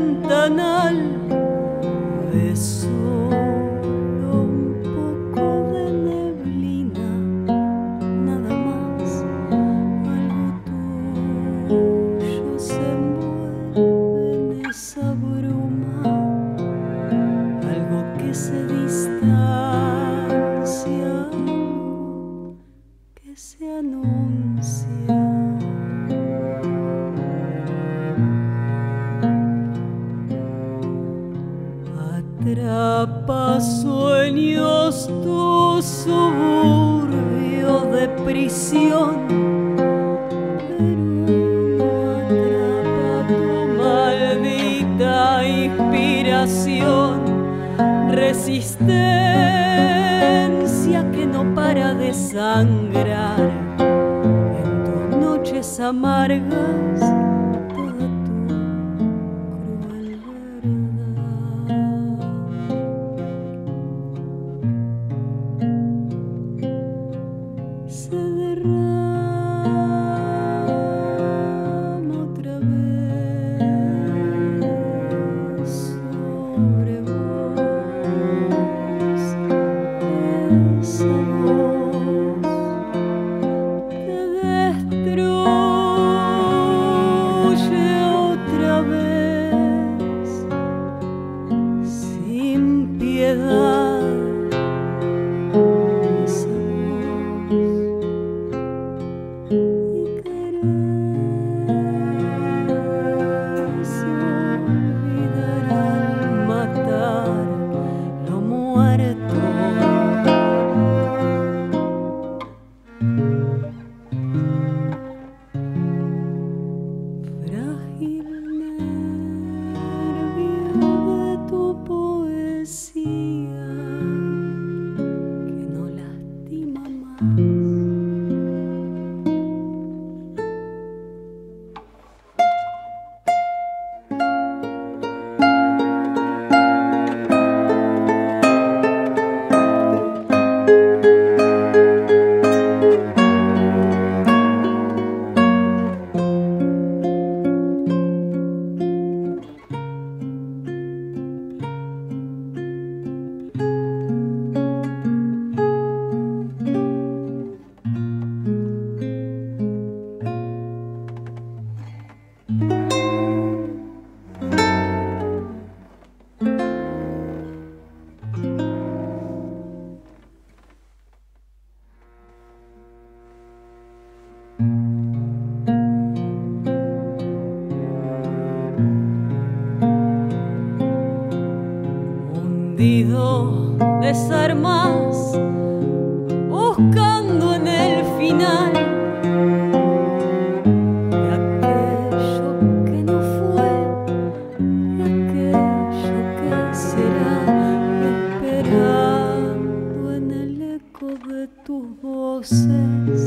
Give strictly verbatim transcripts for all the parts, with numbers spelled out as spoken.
ventanal ves solo un poco de neblina, nada más. Algo tuyo se envuelve en esa bruma, algo que se distancia, algo que se anuncia. Atrapa sueños tu suburbio de prisión, pero no atrapa tu maldita inspiración. Resistencia que no para de sangrar en tus noches amargas. Se derrama otra vez sobre vos, esa voz que destruye otra vez sin piedad. Frágil nervio de tu poesía que no lastima más. Hundido, desarmas, buscando en el final de aquello que no fue, de aquello que será, esperando en el eco de tus voces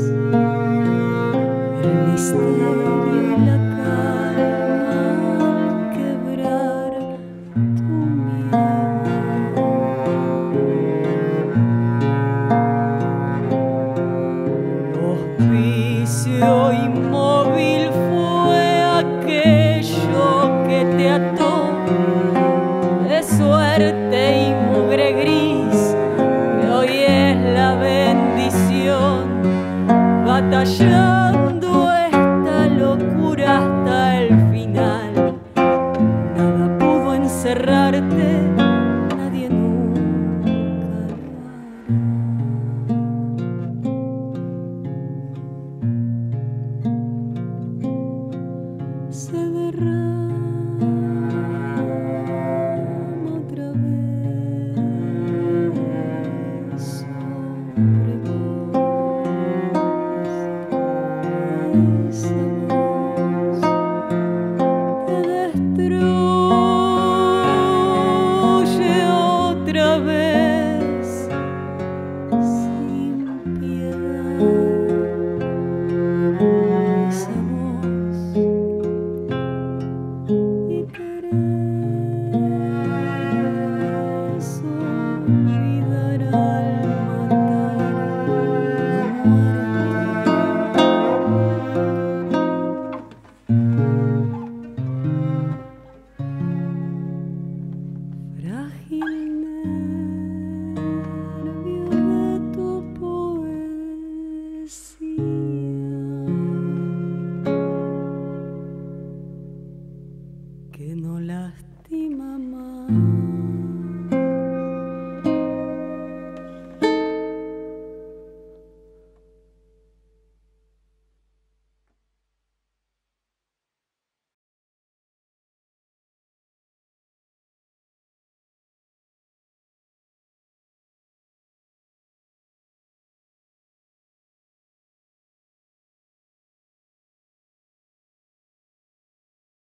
el misterio y la calma al quebrar tu miedo. Hospicio inmóvil fue aquello que te ató de suerte y mugre gris, que hoy es la bendición, batallando esta locura hasta el final. Nada pudo encerrarte, nadie nunca lo hará. Se derrama otra vez sobre vos, esa voz que destruye no lastima más.